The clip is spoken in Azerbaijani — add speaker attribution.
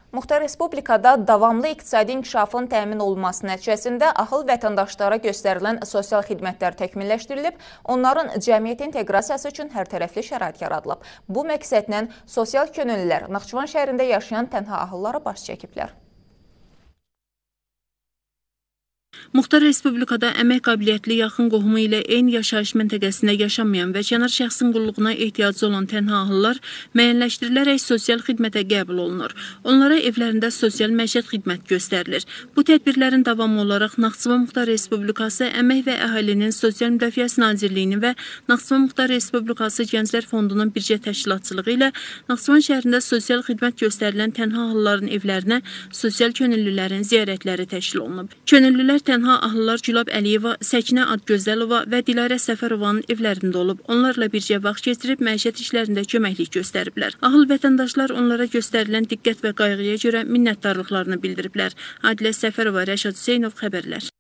Speaker 1: Muxtar Respublikada davamlı iqtisadi inkişafın təmin olunması nəticəsində ahıl vətəndaşlara göstərilən sosial xidmətlər təkmilləşdirilib, onların cəmiyyət inteqrasiyası üçün hərtərəfli şərait yaradılıb. Bu məqsədlə sosial könüllülər Naxçıvan şəhərində yaşayan tənha ahıllara baş çəkiblər.
Speaker 2: Muxtar Respublikada əmək qabiliyyətli yaxın qohumu ilə eyni yaşayış məntəqəsində yaşamayan və kənar şəxsin qulluğuna ehtiyacı olan tənha ahıllar müəyyənləşdirilərək sosial xidmətə qəbul olunur. Onlara evlərində sosial məişət xidmət göstərilir. Bu tədbirlərin davamı olaraq Naxçıvan Muxtar Respublikası Əmək və Əhalinin Sosial Müdafiəsi Nazirliyinin və Naxçıvan Muxtar Respublikası Gənclər Fondunun birgə təşkilatçılığı ilə Naxçıvan şəhərində sosial xidmət göstərilən tənha ahılların evlərinə sosial könüllülərin ziyarətləri təşkil olunub. Könüllülər tənha ahıllar Gülab Əliyeva, Səkinə Adgözəlova və Dilarə Səfərovanın evlərində olub. Onlarla bircə vaxt keçirib məişət işlərində köməklik göstəriblər. Ahıl vətəndaşlar onlara göstərilən diqqət və qayğıya görə minnətdarlıqlarını bildiriblər. Adilə Səfərova, Rəşad Hüseynov xəbərlər.